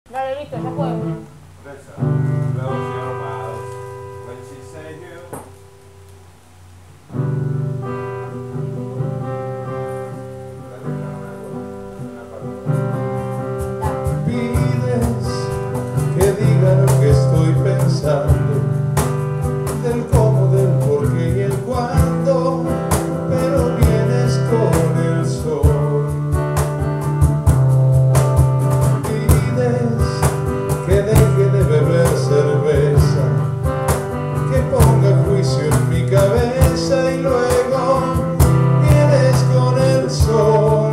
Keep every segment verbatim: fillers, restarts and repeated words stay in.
Dale, listo, ya podemos. Pides que diga lo que estoy pensando, del cómo, del por qué y el cuándo, pero vienes con el sol. Pides que deje de beber cerveza, que ponga juicio en mi cabeza y luego vienes con el sol.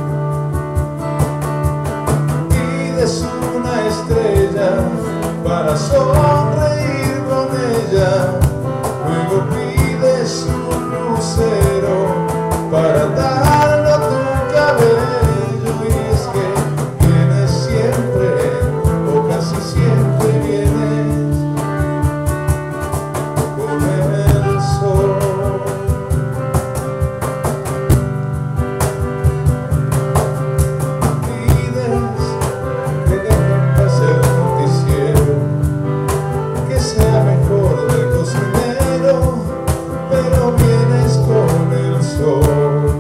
Pides una estrella para sonreír con ella, luego pides un lucero para darlo a tu cabello. Y es que vienes siempre, o casi siempre vienes con el sol. Pides que dejen pasar el noticiero, que sea mejor del cocinero, pero vienes con el sol.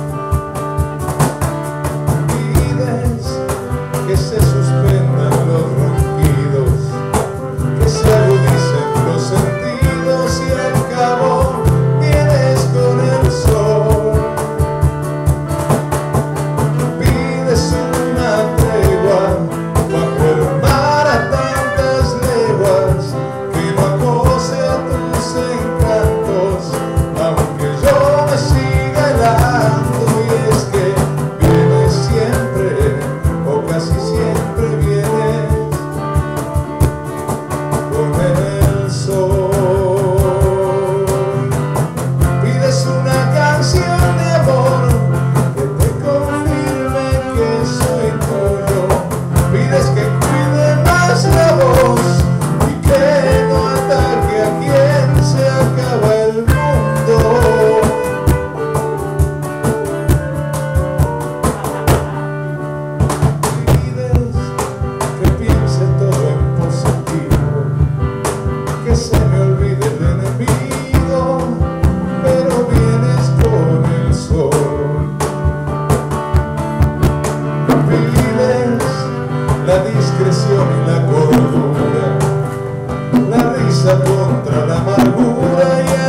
Pides que se suspendan los ronquidos, que se agudicen los sentidos y al cabo vienes con el sol. Pides una tregua bajo el mar a tantas leguas, que no acose a tus encantos, aunque yo me siga helando. Y es que vienes siempre, o casi siempre vienes con el sol. Pides una canción de amor que te confirme que soy tuyo. Pides que cuide más la voz y que no ataque a quien se acaba el mundo. Pides que piense todo en positivo, que se me olvide el enemigo, pero vienes con el sol. Pides la discreción y la cordura, la risa contra la amargura y